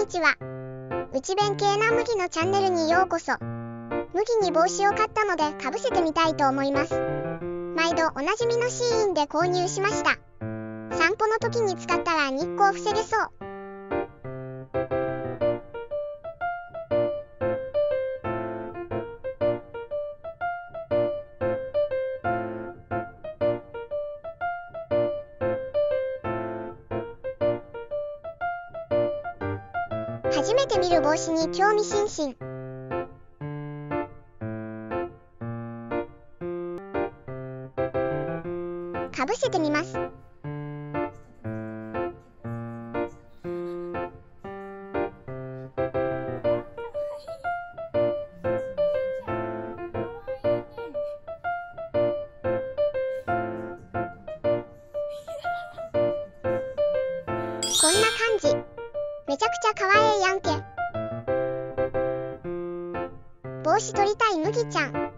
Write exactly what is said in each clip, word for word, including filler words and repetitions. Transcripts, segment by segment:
ちは。内弁慶な麦のチャンネルにようこそ。麦に帽子を買ったのでかぶせてみたいと思います。毎度おなじみのシーインで購入しました。散歩の時に使ったら日光防げそう。初めて見る帽子に興味津々。かぶせてみます。こんな感じ。めちゃくちゃかわええやんけ。帽子取りたい麦ちゃん。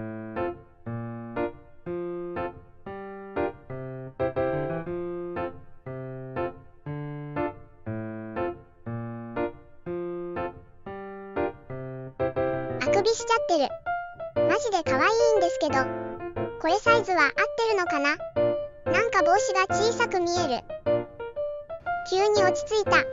あくびしちゃってる。マジで可愛いんですけど、これサイズは合ってるのかな？なんか帽子が小さく見える。急に落ち着いた。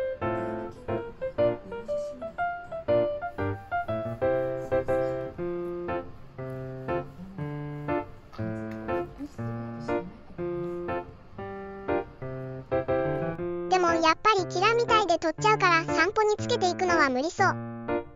でもやっぱりキラみたいで取っちゃうから散歩につけていくのは無理そう。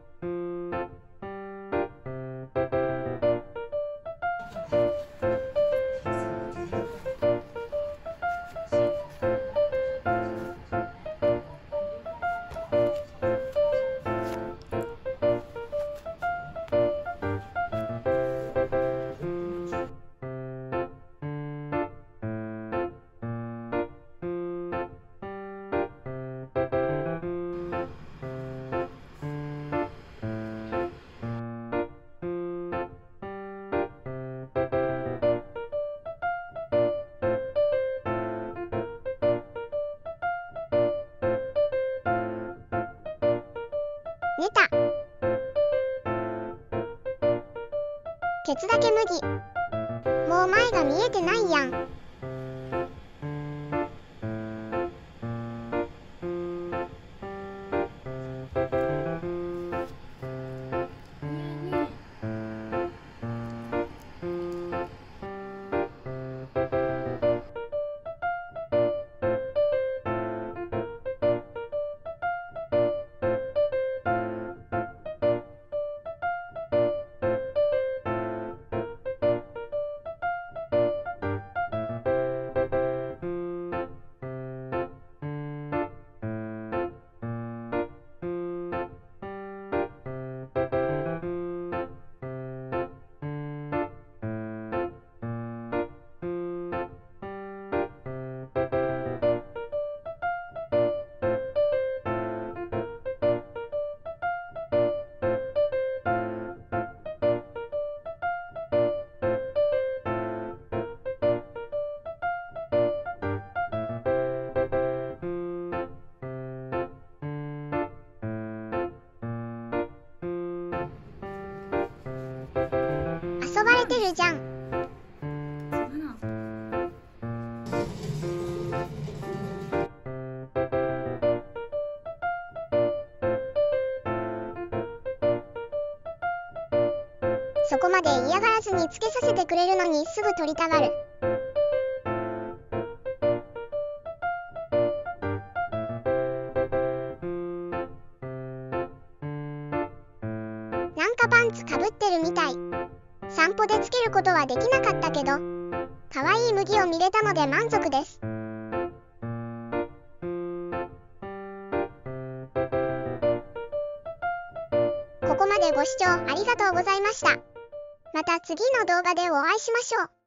寝た。ケツだけ麦。もう前が見えてないやん。遊ばれてるじゃん。そこまで嫌がらずにつけさせてくれるのにすぐ取りたがる。なんかパンツかぶってるみたい。散歩でつけることはできなかったけど、かわいい麦を見れたので満足です。ここまでご視聴ありがとうございました。また次の動画でお会いしましょう。